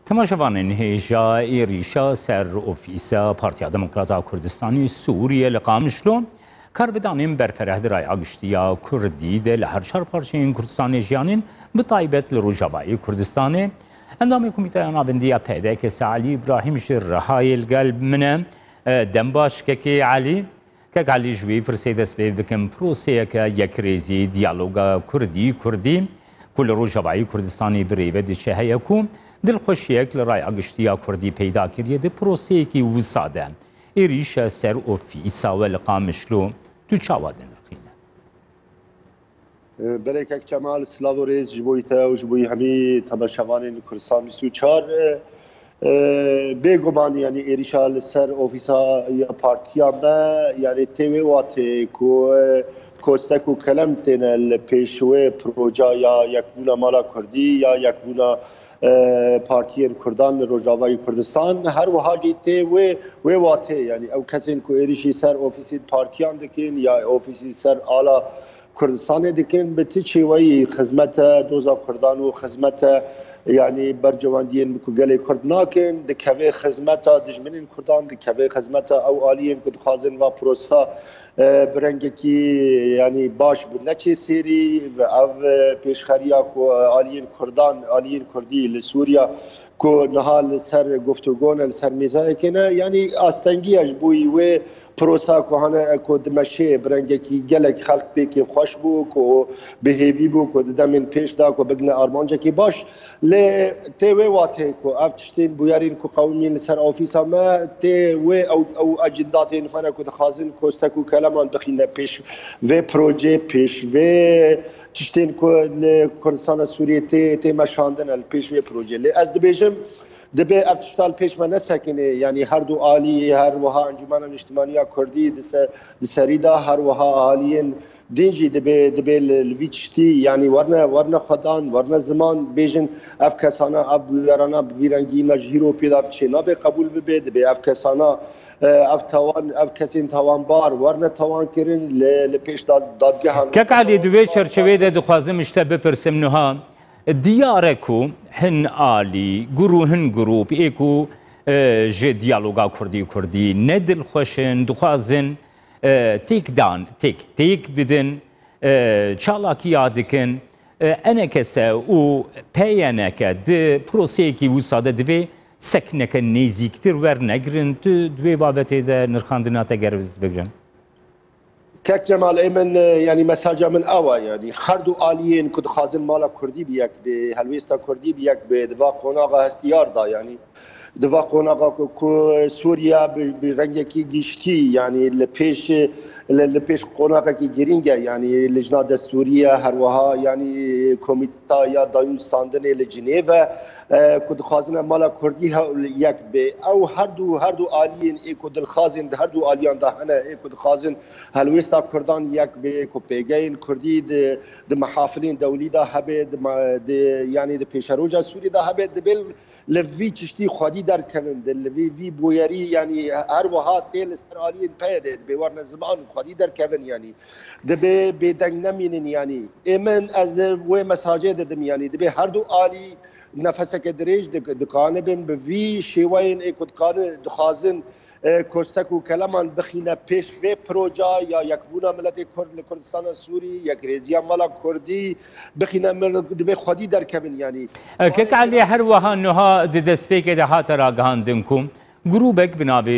تماشاوانên hêja êrîşa ser Ofîsa PDKS Kurdistanî Sûriye li Qamişlo karbidanên berfereh di raya giştiya Kurdî de li her çar parçeyên Kurdistanê jiyanên bi taybet li Rojavayê Kurdistanê endamê Komîteya Navindiya PDKS Alî Ibrahim ji rihayê li gel min e dembaş kekê Alî kek Alî ji wê pirsê dest pê bikin proseyeke yekrêzî diyaloga Kurdî ku li Rojavayê Kurdistanê birêve diçe heye ku dilxweşiyek li raya giştiya Kurdî peyda kiriye di proseyekî wisa de êrîşa ser Ofîsa we li Qamişlo tu çawa dinirxîne. Belekek Kemal Slavo Rêz ji bo te û ji bo hemî temaşevanên Kurdistan24 bêguman yani êrîşa li ser Ofîsa ya partiya me yani tê wê watê ku kostek û kelem têne li pêş wê proja ya yekbûna mala Kurdî ya yekbûna partiyên Kurdan li Rojavayê Kurdistan her wiha jî tê wê watê yani ew kesên ku êrîşî ser ofîsên partiyan dikin ya ofîsî ser ala Kurdistanê dikin bi ti çêweyî xizmete doza Kurdan û xizmete yani bercewendiyên ku gelê Kurd nakin dikeve xizmeta dijminên Kurdan dikeve xizmeta ew aliyên ku dixwazin va prosa برنگکی یعنی باش بود نچه سری و او پیشخریا کو آلیین کردان آلیین کردی لسوریا کو نهال سر گفتگون سر میزای کنه یعنی آستنگیش بوی و پروسا کو هنه کو دمشه برنگکی گلک خلق بیکی خوش بو کو بهیوی بو کو دمن پیش دا کو بگنه آرمانجا کی باش ل تی و واته کو افتشتین بویارین کو قومین سر آفیسا ما تی و او اجنداتین فنا کو دخازن کوستکو کلامان بخینه پیش و پروژه پیش و تشتین کو کردستان سوریه تی مشاندن ال پیش و پروژه ل از دبیجم دبی افتشتال پیش ما نسکنه یعنی هر دو عالی هر وها انجمن اجتماعی کردی دسریدا هر وها عالیین دینجی دبی لویچتی یعنی ورنه خدان ورنه زمان بیجن اف کسانا اب یارانا ویرانگی مجهیرو پیدا چه نابه قبول ببه دبی اف کسانا اف کسین توان بار ورنه توان کرن لپیش دادگاه کک علی دوی چرچوی ده دخوازم اشته بپرسم نها دیارکو هن آلی گروهن گروپ ایکو جه دیالوگا کردی ندل خوشن دخوازن تیک بدن چالاکی یادکن انکسه و پیانکه ده پروسیکی وساده دوی سکنکه نیزیکتر ور نگرن دوی بابته ده نرخاندناته گرز بگرن کک جمال ایمن یعنی مساجا من اوا یعنی هر دو آلیین کد خازن مالا کردی بیک به هلویستا کردی بیک به دوا قوناغا هستیار دا یعنی دوا قوناغا کو سوریا به رنگکی گشتی یعنی لپیش قوناغا کی گرینگه یعنی لجنه دستوریه هر وها یعنی کمیته یا دایم ساندن لجنیو کد خازن مالا کردی یک به او هر دو آلیین ایکو دل خازن هر دو آلیان ده هنه ایکو دل خازن هلویستا کردان یک به کو پیگین کردی د محافلین دولی ده هبه یعنی د پیشروجا سوری ده هبه دبل لوی چشتی خودی در کمن دل وی بویری یعنی هر وها تل سر آلیین پیده به ورن زمان خودی در کمن یعنی دبه بدنگ نمینن یعنی ایمن از و مساجد دم یعنی دبه هر دو آلی نفسك دريج دكانبن بفي شيوين ايكو دكان دخازن كوستكو كلامان بخينا بيش في بروجا يا يكبونا ملت كردستان السوري يا كريزيا مالا كردي بخينا دبي خدي در كبن يعني كيك علي هروها انها دسبيك ده هاترا غاندنكم جروبك بنابي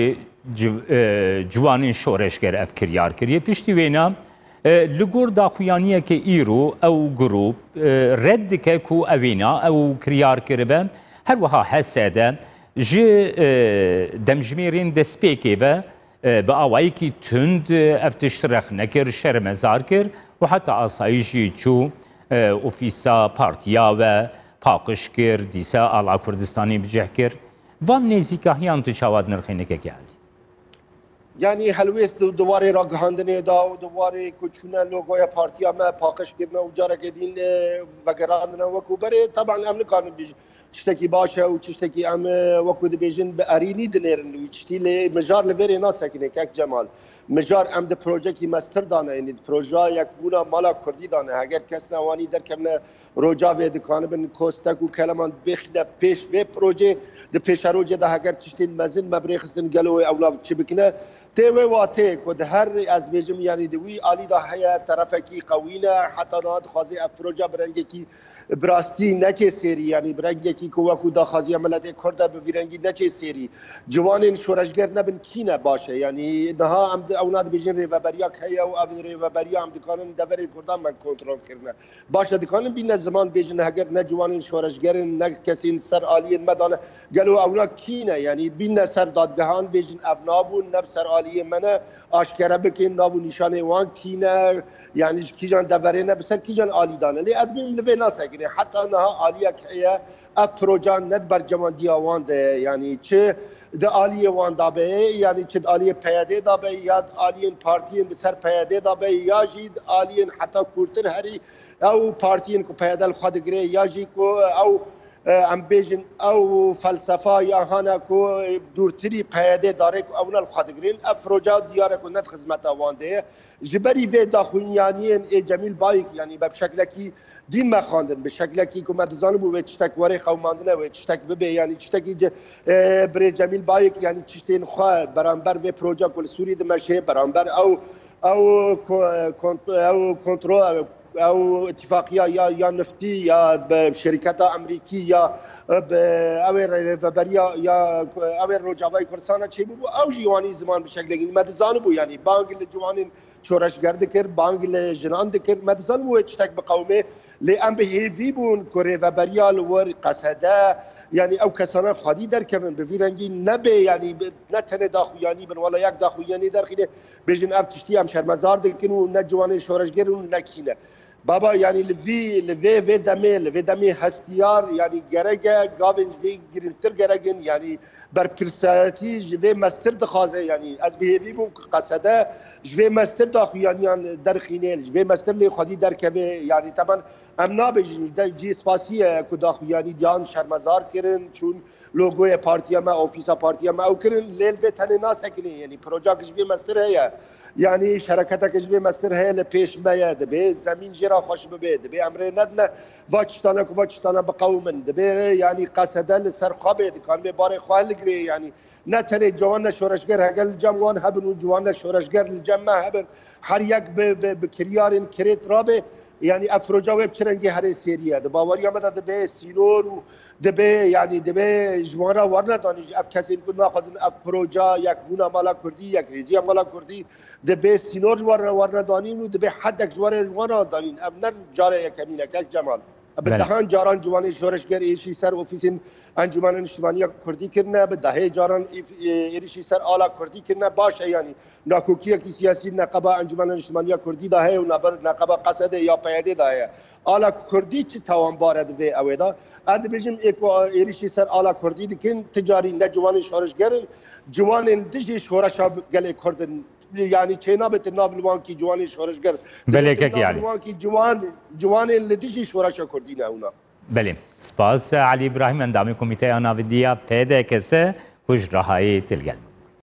جوانين شورشگر افكريار كريه پشتي وينا لگور داخویانیه که ایرو او گروپ رد که کو اوینا او کریار کربه هر وها حساده جه دمجمیرین دسپیکی به آوایی که تند افتشترخ نکر شرمزار کر و حتی آسایشی چو اوفیسا پارتیا و پاقش کر دیسا آلا کردستانی بجه کر وان نیزیکاهیان تو چاواد نرخینه که گلی یعنی هلویست دواره را گهاندنه دا و دواره کچونه لوگوی پارتیا ما پاکش کردن و جاره کدین وگراندنه وکو بره طبعا ام نکانم بیش تشتکی باشه و تشتکی ام وکو دبیجن به ارینی دنیرن و تشتی لی مجار لبری ناسکنه که جمال مجار ام ده پروژه کی مستر دانه یعنی پروژه یک بونا مالا کردی دانه اگر کس نوانی در کمنه روجا و دکانه بن کوستک و کلمان بخنه پیش و پروژه ده پیش روجه ده اگر چشتین مزن مبرخستن گلو اولاد چی بکنه تیوه واته کد هر از بیجم یعنی دوی علی ده هیا طرفکی قوینه حتی نهاد خازی افروجا برنگی کی براستی نچه سری یعنی برنگی کی کوکو دا خازی ملت کرد به ویرنگی نچه سری جوان شورشگر نبن کی نباشه یعنی نها ام اولاد بیجن ریوبریا کیا و اب ریوبریا ام دکانن دور کردان من کنترل کردن باشه دکانن بین زمان بیجن اگر نه جوان شورشگر نه کسی سر عالی مدانه گلو اولاد کینه یعنی بین سر دادگاهان بیجن ابنابون نب سر عالی منه آشکار بکن ناو نشانه وان کینه یعنی کیجان دوره نه بسر کیجان عالی دانه لی ادمیم لوی ناسکنه حتی نها عالیه که افروجان ند بر جوان دیوان ده یعنی چه ده عالیه وان دابه یعنی چه عالیه پیاده دابه یا عالیه پارتیین بسر پیاده دابه یا جید عالیه حتی کورتر هری او پارتیین کو پیاده خود گره یا جی کو او امبیجن او فلسفه یا هانا کو دورتری پیاده داره کو اونال خود گرین افروجا دیاره کو ند خدمت وان ده جبری و داخوینیان جمیل بایک یعنی به شکلی کی دین مخاندن به شکلی کی که مدزان بو و چتک وره قوماندنه و چتک ببه یعنی چتکی بر جمیل بایک یعنی چتین خواه برانبر و پروژه کل سوری دمشه برانبر او کنترل او اتفاقیه یا نفتی یا به شرکت امریکی یا اوه وبریا یا اوه روجاوای کردستان چه بو او جوانی زمان به شکلی مدزان بو یعنی بانگ جوانین شورشگر دکر بانگ جنان دکر مدزان بو چتک به قومه لی ام به هیوی بون کره و بریال ور قصده یعنی او کسانه خادی در کمن به ویرنگی نبه یعنی نه تنه داخویانی بن ولا یک داخویانی در خیلی بیجن اف تشتی هم شرمزار دکن و نه جوان شورشگر و نکینه بابا یعنی لوی دمی هستیار یعنی گرگه گاوین وی گرینتر گرگن یعنی بر پرساتی جوی مستر دخوازه یعنی از به هیوی بون قصده جوی مستر داخویانیان در خینه جوی مستر لی خودی در کبه یعنی طبعا ام نابجین جی اسپاسیه که داخویانی دیان شرمزار کرن چون لوگوی پارتیا ما اوفیسا پارتیا ما او کرن لیل به تنه ناسکنی یعنی پروژه جوی مستر هیا یعنی شرکت جوی مستر هیا لپیش مایه دبه زمین جرا خوش ببه دبه امره ندنه واچتانه بقومن دبه یعنی قصده لسر خوابه دکان به بار خواه لگره یعنی نه تنه جوان شورشگر هگل جمعان هبن و جوان شورشگر لجمع هبن هر یک به کریارین کریت رابه یعنی افروجا و بچرنگی هر سریه ده باوری آمده دبه سینور و دبه یعنی دبه جوانا ورنه دانیج اف کسی کن ناخذن افروجا یک بونا مالا کردی یک ریزی مالا کردی دبه سینور ورنه دانین و دبه حدک جوانا دانین اب نه جاره یکمینه یک جمال بدهان جاران جوان شورشگر ایشی سر اوفیسین انجمن اجتماعی کردی کرنه به دهه جاران ایشی سر آلا کردی کرنه باشه یعنی ناکوکی کی سیاسی نقابه انجمن اجتماعی کردی دهه و نقابه قصده یا پیاده دهه آلا کردی چه توان بارد و اویدا اد بجم ایشی سر آلا کردی دکن تجاری نه جوان شورشگر جوان دیجی شورشا گله کردن یعنی چه نابت نابلوان کی جوان شورشگر بله که یعنی کی جوان لدیجی شورشا کردی نه اونا بله سپاس علی ابراهیم اندامی کمیته آناویدیا PDKS کش رهایی تلگل